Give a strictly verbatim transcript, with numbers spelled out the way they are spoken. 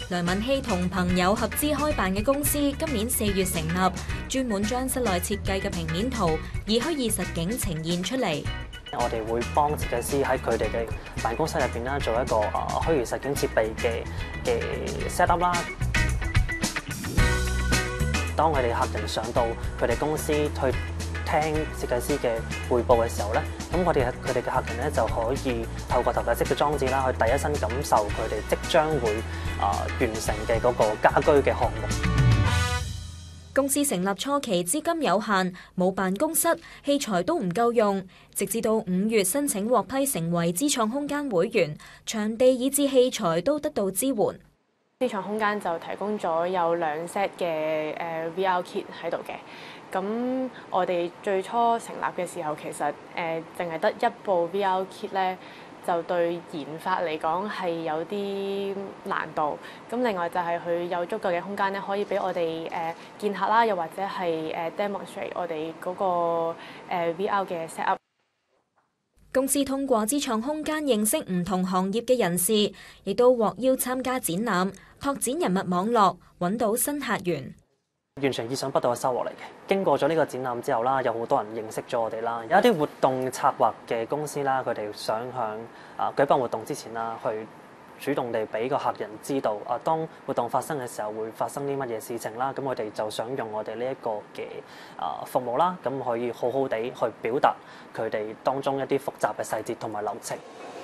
梁敏希同朋友合資開辦嘅公司，今年四月成立，專門將室內設計嘅平面圖以虛擬實景呈現出嚟。 我哋會幫設計師喺佢哋嘅辦公室入邊啦，做一個誒虛擬實景設備嘅嘅 set up 啦。當佢哋客人上到佢哋公司去聽設計師嘅彙報嘅時候咧，咁我哋佢哋嘅客人咧就可以透過頭戴式嘅裝置啦，去第一身感受佢哋即將會啊、呃、完成嘅嗰個家居嘅項目。 公司成立初期資金有限，冇辦公室，器材都唔夠用，直至到五月申請獲批成為知創空間會員，場地以至器材都得到支援。 知創空間就提供咗有兩 set 嘅誒 V R kit 喺度嘅。咁我哋最初成立嘅時候，其實誒淨係得一部 V R kit 咧，就對研發嚟講係有啲難度。咁另外就係佢有足夠嘅空間咧，可以俾我哋誒見客啦，又或者係誒 demonstrate 我哋嗰個誒 V R 嘅 set up。 公司通過知創空間認識唔同行業嘅人士，亦都獲邀參加展覽，拓展人脈網絡，揾到新客源。 完全意想不到嘅收穫嚟嘅。經過咗呢個展覽之後啦，有好多人認識咗我哋啦。有一啲活動策劃嘅公司啦，佢哋想向啊舉辦活動之前啦，去主動地俾個客人知道啊，當活動發生嘅時候會發生啲乜嘢事情啦。咁我哋就想用我哋呢一個嘅啊服務啦，咁可以好好地去表達佢哋當中一啲複雜嘅細節同埋流程。